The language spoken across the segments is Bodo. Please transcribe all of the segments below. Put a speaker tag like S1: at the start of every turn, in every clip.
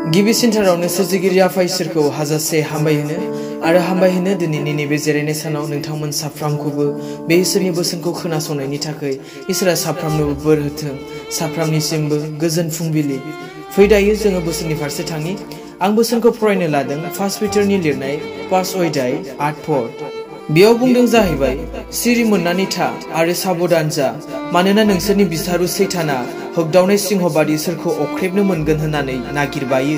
S1: गिबिसिनथारावनो सोरजिगिरि आफा इसोरखौ हाजासे हामबायहोनो आरो हामबायहोनो दिनैनि नैबे जिरायनाय सानाव नोंथांमोन साफ्रामखौबो बे इसोरनि बोसोनखौ खोनासंनायनि थाखाय इसोरा साफ्रामनोबो बोर होथों साफ्रामनिसिमबो गोजोन फुंबिलि फै दायो जोङो बोसोननि फारसे थाङि आं बोसोनखौ फरायनो लादों 1 पिटारनि लिरनाय 5 अध्याय 8 पद बेयाव बुंदों जाहैबाय सिरि मोननानै था आरो साबधान जा मानोना नोंसोरनि बिसारु सैताना होगदावनाय सिंहबादि सोरखौ अख्रेबनो मोनगोन होननानै नागिरबायो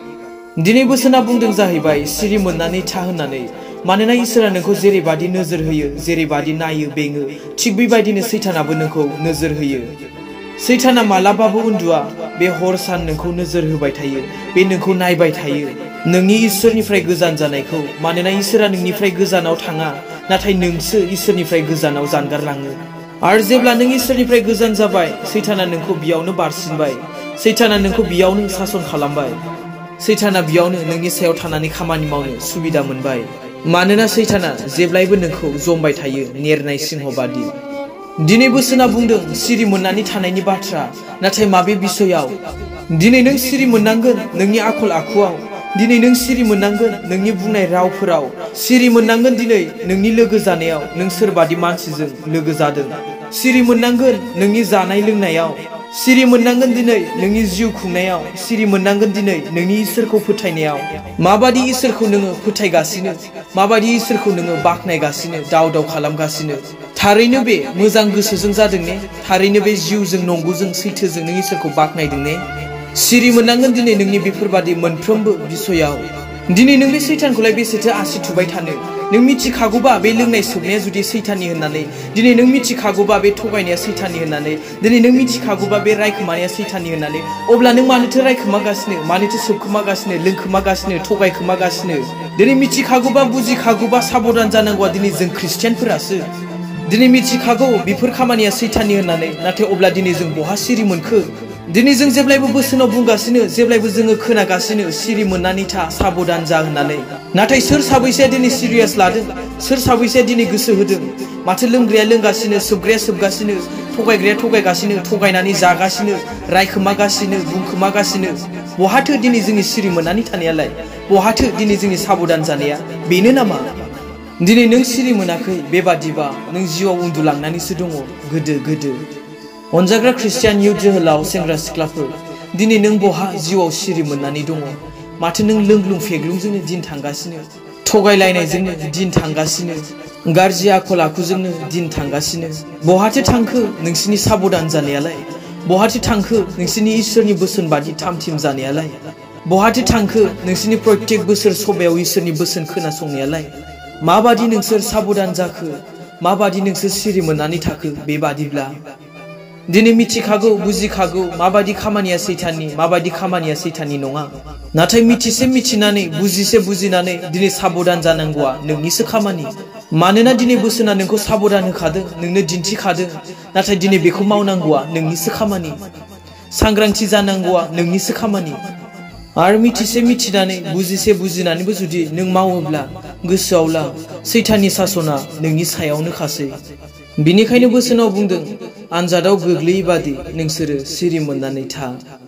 S1: दिनै बोसोना बुंदों जाहैबाय सिरि मोननानै था होननानै मानोना इसोरा नोंखौ जेरैबादि नोजोर होयो जेरैबादि नायो बेङो थिग बेबायदिनो सैतानाबो नोंखौ नोजोर होयो सैताना मालाबाबो उन्दुआ बे हर सान नोंखौ नोजोर होबाय थायो बे नोंखौ नायबाय थायो नोंनि इसोरनिफ्राय गोजान जानायखौ मानोना इसोरा नोंनिफ्राय गोजानाव थाङा नाथाय नोंसो इसोरनिफ्राय गोजानाव जानगारलाङो आरो जेब्ला नों इसोरनिफ्राय गोजान जाबाय सैताना नोंखौ बियावनो बारसिनबाय सैताना नोंखौ बियावनो सासन खालामबाय सैताना बियावनो नोंनि सायाव थानानै खामानि मावनो सुबिदा मोनबाय मानोना सैताना जेब्लायबो नोंखौ जमबाय थायो नेरनाय सिंहबादि दिनै बोसोना बुंदों सिरि मोननानै थानायनि बाथ्रा नाथाय माबे बिसयाव दिनै नों सिरि मोननांगोन नोंनि आखल आखुआव दिनै नों सिरि मोननांगोन नोंनि बुंनाय रावफोराव सिरि मोननांगोन दिनै नोंनि लोगो जानायाव नों सोरबादि मानसिजों लोगो जादों सिरि मोननांगोन नोंनि जानाय लोंनायाव सिरि मोननांगोन दिनै नोंनि जिउ खुंनायाव सिरि मोननांगोन दिनै नोंनि इसोरखौ फोथायनायाव माबादि इसोरखौ नोङो फोथायगासिनो माबादि इसोरखौ नोङो बाखनायगासिनो दाव दाव खालामगासिनो थारैनो बे मोजां गोसोजों जादों ने थारैनो बे जिउजों नंगौजों सैथोजों नों इसोरखौ बाखनायदों ने सिरि मोननांगोन दिनै नोंनि बेफोरबादि मोनफ्रोमबो बिसयाव दिनै नों बे सैतानखौलाय बेसेथो आसि थुबाय थानो नों मिथिखागौबा बे लोंनाय सोबनाया जुदि सैताननि होननानै दिनै नों मिथिखागौबा बे थगायनाया सैताननि होननानै दिनै नों मिथिखागौबा बे रायखोमानाया सैताननि होननानै अब्ला नों मानोथो रायखोमागासिनो मानोथो सोबखोमागासिनो लोंखोमागासिनो थगायखोमागासिनो दिनै मिथिखागौबा बुजिखागौबा साबधान जानांगौआ दिनै जों ख्रिस्टियानफोरासो दिनै मिथिखागौ बेफोर खामानिया सैताननि होननानै नाथाय अब्ला दिनै जों बहा सिरि मोनखो दिनै जों जेब्लायबो बोसोनाव बुंगासिनो जेब्लायबो जोङो खोनागासिनो सिरि मोननानै था साबधान जा होननानै नाथाय सोर साबैसेया दिनै सिरियास लादों सोर साबैसेया दिनै गोसो होदों माथो लोंग्राया लोंगासिनो सोबग्राया सोबगासिनो थगायग्राया थगायगासिनो थगायनानै जागासिनो रायखोमागासिनो बुंखोमागासिनो बहाथो दिनै जोंनि सिरि मोननानै थानायालाय बहाथो दिनै जोंनि साबधान जानाया बेनो नामा दिनै नों सिरि मोनाखै बेबादिबा नों जिउआव उन्दुलांनानैसो दङ गोदो अनजाग्रा ख्रिस्टियान इउथ जोहोलाव सेंग्रा सिख्लाफोर दिनै नों बहा जिउआव सिरि मोननानै दङ माथो नों लोंग्लुं फेग्लुंजोंनो दिन थांगासिनो थगायलायनायजोंनो दिन थांगासिनो गाज्रि आखल आखुजोंनो दिन थांगासिनो बहाथो थांखो नोंसिनि साबधान जानायालाय बहाथो थांखो नोंसिनि इसोरनि बोसोन बादि थामथिम जानायालाय बहाथो थांखो नोंसिनि प्रत्येक बोसोर सभायाव इसोरनि बोसोन खोनासंनायालाय माबादि नोंसोर साबधान जाखो माबादि नोंसोर सिरि मोननानै थाखो बेबादिब्ला दिनै मिथिखागौ बुजिखागौ माबादि खामानिया सैताननि माबादि खामानिया सैताननि नङा नाथाय मिथिसे मिथिनानै बुजिसे बुजिनानै दिनै साबधान जानांगौआ नोंनिसो खामानि मानोना दिनै बोसोना नोंखौ साबधान होखादों नोंनो दिन्थिखादों नाथाय दिनै बेखौ मावनांगौआ नोंनिसो खामानि सांग्रांथि जानांगौआ नोंनिसो खामानि आरो मिथिसे मिथिनानै बुजिसे बुजिनानैबो जुदि नों मावोब्ला गोसोआव ला सैताननि सासना नोंनि सायावनो खासै बिनिखायनो बोसोनाव बुंदों आनजादाव गोग्लैयै बादि नोंसोरो सिरि मोननानै था